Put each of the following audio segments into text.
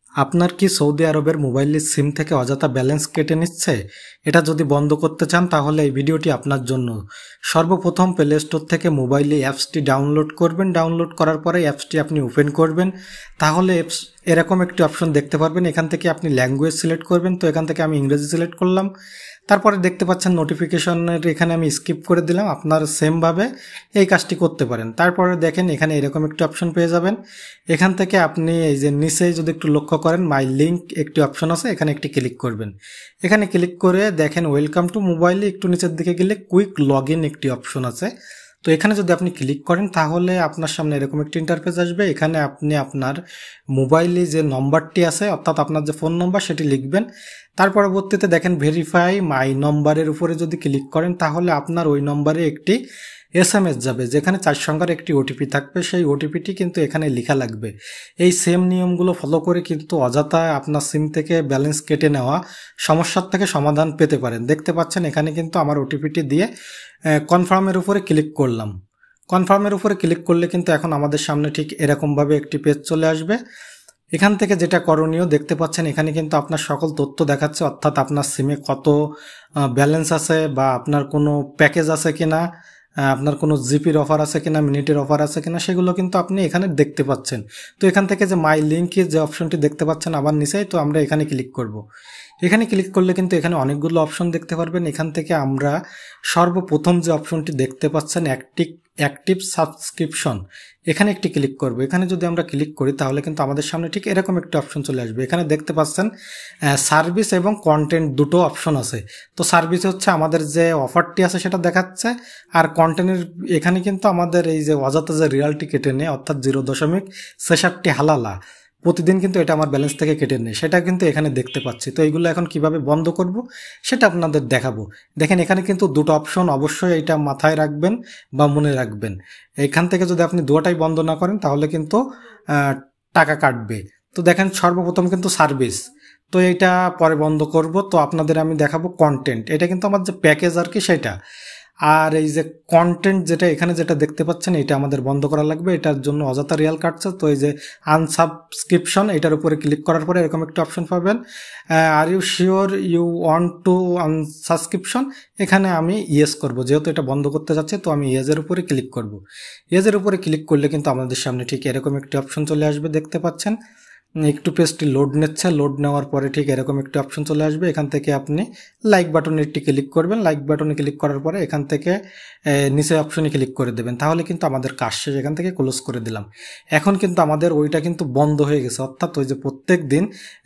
আপনার কি সৌদি আরবের মোবাইলের সিম থেকে অযথা ব্যালেন্স কেটে নিচ্ছে? এটা যদি বন্ধ করতে চান তাহলে এই ভিডিওটি আপনার জন্য। সর্বপ্রথম প্লে স্টোর থেকে মোবাইলে অ্যাপসটি ডাউনলোড করবেন। ডাউনলোড করার পরে অ্যাপসটি আপনি ওপেন করবেন। তাহলে এরকম একটি অপশন দেখতে পারবেন। এখান থেকে আপনি ল্যাঙ্গুয়েজ সিলেক্ট করবেন। তো এখান থেকে আমি ইংরেজি সিলেক্ট করলাম। তারপরে দেখতে পাচ্ছেন নোটিফিকেশনের এখানে আমি স্কিপ করে দিলাম। আপনার সেমভাবে এই কাজটি করতে পারেন। তারপরে দেখেন এখানে এরকম একটি অপশন পেয়ে যাবেন। এখান থেকে আপনি এই যে নিচে যদি একটু লক্ষ্য করেন মাই লিঙ্ক একটি অপশন আছে, এখানে একটি ক্লিক করবেন। এখানে ক্লিক করে দেখেন ওয়েলকাম টু মোবাইলে একটু নিচের দিকে গেলে কুইক লগ ইন একটি অপশন আছে। তো এখানে যদি আপনি ক্লিক করেন তাহলে আপনার সামনে এরকম একটি ইন্টারফেস আসবে। এখানে আপনি আপনার মোবাইলে যে নম্বরটি আছে অর্থাৎ আপনার যে ফোন নম্বর সেটি লিখবেন। তার পরবর্তীতে দেখেন ভেরিফাই মাই নম্বরের উপরে যদি ক্লিক করেন তাহলে আপনার ওই নম্বরে একটি SMS যাবে, যেখানে 4 সংখ্যার একটি OTP থাকবে। সেই OTPটি কিন্তু এখানে লেখা লাগবে। এই সেম নিয়মগুলো ফলো করে কিন্তু অযথা আপনার সিম থেকে ব্যালেন্স কেটে নেওয়া সমস্যার থেকে সমাধান পেতে পারেন। দেখতে পাচ্ছেন এখানে কিন্তু আমার OTPটি দিয়ে কনফার্মের উপরে ক্লিক করলাম। কনফার্মের উপরে ক্লিক করলে কিন্তু এখন আমাদের সামনে ঠিক এরকমভাবে একটি পেজ চলে আসবে। এখান থেকে যেটা করণীয় দেখতে পাচ্ছেন এখানে কিন্তু আপনার সকল তথ্য দেখাচ্ছে, অর্থাৎ আপনার সিমে কত ব্যালেন্স আছে বা আপনার কোনো প্যাকেজ আছে কিনা, আপনার কোনো জিপির অফার আছে কিনা, মিনিটের অফার আছে কিনা, সেগুলো কিন্তু আপনি এখানে দেখতে পাচ্ছেন। তো এখান থেকে যে মাই লিঙ্কের যে অপশনটি দেখতে পাচ্ছেন আবার নিচেই, তো আমরা এখানে ক্লিক করব। এখানে ক্লিক করলে কিন্তু এখানে অনেকগুলো অপশন দেখতে পারবেন। এখান থেকে আমরা সর্বপ্রথম যে অপশনটি দেখতে পাচ্ছেন অ্যাক্টিভ সাবস্ক্রিপশন, এখানে একটি ক্লিক করব। এখানে যদি আমরা ক্লিক করি তাহলে কিন্তু আমাদের সামনে ঠিক এরকম একটি অপশন চলে আসবে। এখানে দেখতে পাচ্ছেন সার্ভিস এবং কন্টেন্ট দুটো অপশন আছে। তো সার্ভিস হচ্ছে আমাদের যে অফারটি আছে সেটা দেখাচ্ছে, আর কন্টেন্টের এখানে কিন্তু আমাদের এই যে অযথা যে রিয়ালটি কেটে নেয় অর্থাৎ 0.66 হালালা প্রতিদিন কিন্তু এটা আমার ব্যালেন্স থেকে কেটে নেয়, সেটা কিন্তু এখানে দেখতে পাচ্ছি। তো এইগুলো এখন কিভাবে বন্ধ করব সেটা আপনাদের দেখাবো। দেখেন এখানে কিন্তু দুটো অপশন, অবশ্যই এটা মাথায় রাখবেন বা মনে রাখবেন। এখান থেকে যদি আপনি দুটোটাই বন্ধ না করেন তাহলে কিন্তু টাকা কাটবে। তো দেখেন সর্বপ্রথম কিন্তু সার্ভিস, তো এইটা পরে বন্ধ করব। তো আপনাদের আমি দেখাবো কন্টেন্ট, এটা কিন্তু আমার যে প্যাকেজ আর কি সেটা। আর এই যে কন্টেন্ট যেটা এখানে যেটা দেখতে পাচ্ছেন এটা আমাদের বন্ধ করা লাগবে, এটার জন্য অযথা রিয়াল কাটছে। তো এই যে আনসাবস্ক্রিপশন, এটার উপরে ক্লিক করার পরে এরকম একটা অপশন পাবেন, are you sure you want to unsubscription, এখানে আমি ইয়েস করব, যেহেতু এটা বন্ধ করতে যাচ্ছে। তো আমি ইয়েজের উপরে ক্লিক করব। ইয়েজের উপরে ক্লিক করলে কিন্তু আমাদের সামনে ঠিক এরকম একটি অপশন চলে আসবে। দেখতে পাচ্ছেন একটু পেজটি লোড নিচ্ছে, লোড নেওয়ার পরে ঠিক এরকম একটি অপশন চলে আসবে। এখান থেকে আপনি লাইক বাটনে একটি ক্লিক করবেন। লাইক বাটনে ক্লিক করার পরে এখান থেকে নিচে অপশনে ক্লিক করে দেবেন। তাহলে কিন্তু আমাদের কাজ শেষ, এখান থেকে ক্লোজ করে দিলাম। এখন কিন্তু আমাদের ওইটা কিন্তু বন্ধ হয়ে গেছে, অর্থাৎ ওই যে প্রত্যেক দিন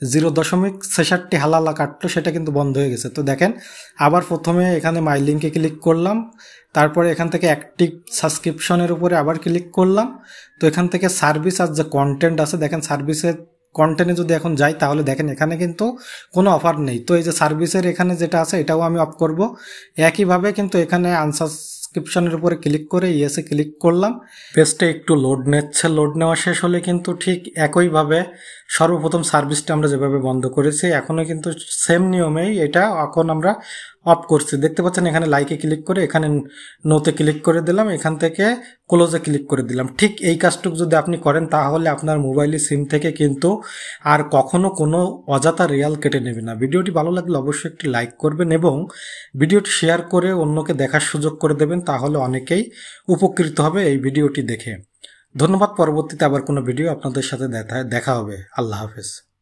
0.66 হালালা কাটলো সেটা কিন্তু বন্ধ হয়ে গেছে। তো দেখেন আবার প্রথমে এখানে মাই লিঙ্কে ক্লিক করলাম, তারপরে এখান থেকে অ্যাক্টিভ সাবস্ক্রিপশনের উপরে আবার ক্লিক করলাম। তো এখান থেকে সার্ভিস আর যে কন্টেন্ট আছে, দেখেন সার্ভিসের কন্টেন্টে যদি এখন যাই তাহলে দেখেন এখানে কিন্তু কোনো অফার নেই। তো এই যে সার্ভিসের এখানে যেটা আছে এটাও আমি অফ করব। একইভাবে কিন্তু এখানে আনসাবস্ক্রিপশনের উপরে ক্লিক করে ইয়েসে ক্লিক করলাম। পেজটা একটু লোড নিচ্ছে, লোড নেওয়া শেষ হলে কিন্তু ঠিক একইভাবে সর্বপ্রথম সার্ভিসটা আমরা যেভাবে বন্ধ করেছি এখনও কিন্তু সেম নিয়মেই এটা এখন আমরা অফ করছি। দেখতে পাচ্ছেন এখানে লাইকে ক্লিক করে এখানে নোতে ক্লিক করে দিলাম, এখান থেকে ক্লোজে ক্লিক করে দিলাম। ঠিক এই কাজটুকু যদি আপনি করেন তাহলে আপনার মোবাইলের সিম থেকে কিন্তু আর কখনো কোনো অযথা রিয়াল কেটে নেবে না। ভিডিওটি ভালো লাগলে অবশ্যই একটি লাইক করবেন এবং ভিডিওটি শেয়ার করে অন্যকে দেখার সুযোগ করে দেবেন, তাহলে অনেকেই উপকৃত হবে এই ভিডিওটি দেখে। ধন্যবাদ। পরবর্তীতে আবার কোনো ভিডিও আপনাদের সাথে দেখা হবে। আল্লাহ হাফেজ।